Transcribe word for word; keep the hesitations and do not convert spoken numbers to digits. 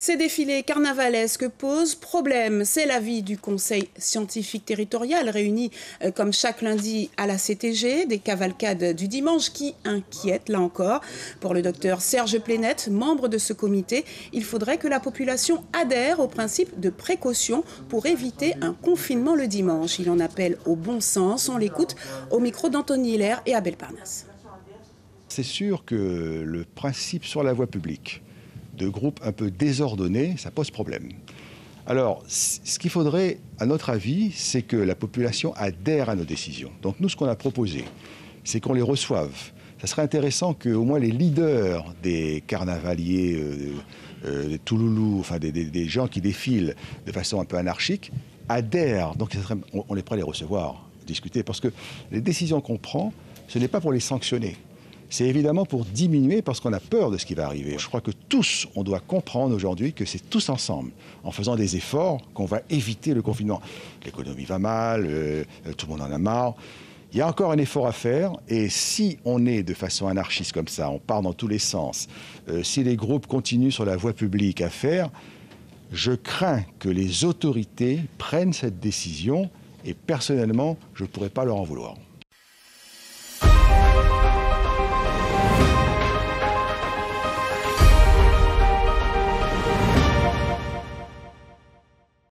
Ces défilés carnavalesques posent problème. C'est l'avis du Conseil scientifique territorial réuni euh, comme chaque lundi à la C T G, des cavalcades du dimanche qui inquiètent, là encore. Pour le docteur Serge Plénette, membre de ce comité, il faudrait que la population adhère au principe de précaution pour éviter un confinement le dimanche. Il en appelle au bon sens. On l'écoute au micro d'Anthony Hilaire et Abel Parnasse. C'est sûr que le principe sur la voie publique de groupes un peu désordonnés, ça pose problème. Alors, ce qu'il faudrait, à notre avis, c'est que la population adhère à nos décisions. Donc nous, ce qu'on a proposé, c'est qu'on les reçoive. Ça serait intéressant qu'au moins les leaders des carnavaliers, euh, euh, des Touloulous, enfin des, des, des gens qui défilent de façon un peu anarchique, adhèrent. Donc ça serait, on, on est prêt à les recevoir, discuter, parce que les décisions qu'on prend, ce n'est pas pour les sanctionner. C'est évidemment pour diminuer parce qu'on a peur de ce qui va arriver. Je crois que tous, on doit comprendre aujourd'hui que c'est tous ensemble, en faisant des efforts, qu'on va éviter le confinement. L'économie va mal, euh, tout le monde en a marre. Il y a encore un effort à faire et si on est de façon anarchiste comme ça, on part dans tous les sens, euh, si les groupes continuent sur la voie publique à faire, je crains que les autorités prennent cette décision et personnellement, je ne pourrais pas leur en vouloir.